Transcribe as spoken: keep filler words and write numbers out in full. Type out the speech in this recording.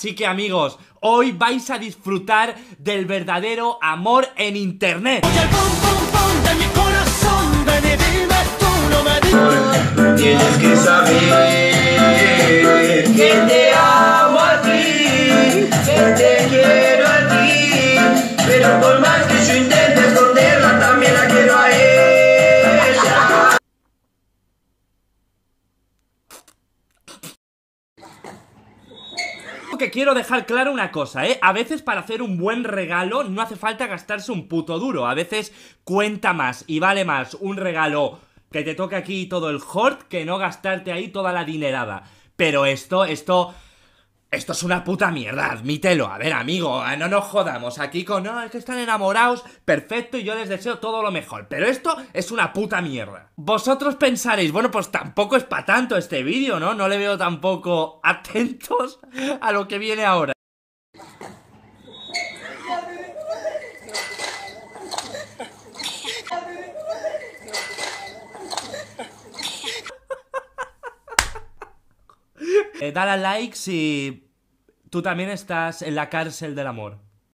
Así que amigos, hoy vais a disfrutar del verdadero amor en internet. Oye, el pum pum pum de mi corazón, ven y dime tú, no me digas. Tienes que saber que te amo a ti, que te quiero a ti, pero por más que yo intente esconderla, también la quiero a ella. Que quiero dejar claro una cosa, ¿eh? A veces para hacer un buen regalo no hace falta gastarse un puto duro. A veces cuenta más y vale más un regalo que te toque aquí todo el hort que no gastarte ahí toda la dinerada. Pero esto, esto... Esto es una puta mierda, admítelo. A ver, amigo, no nos jodamos. Aquí con, no, es que están enamorados, perfecto, y yo les deseo todo lo mejor. Pero esto es una puta mierda. Vosotros pensaréis, bueno, pues tampoco es para tanto este vídeo, ¿no? No le veo tampoco atentos a lo que viene ahora. Eh, dale a like si tú también estás en la cárcel del amor.